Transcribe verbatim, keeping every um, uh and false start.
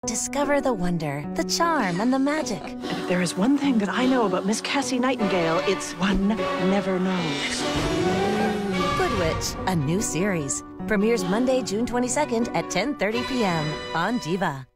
Discover the wonder, the charm, and the magic. And if there is one thing that I know about Miss Cassie Nightingale, it's one never knows. Good Witch, a new series. Premieres Monday, June twenty-second at ten thirty p m on DIVA.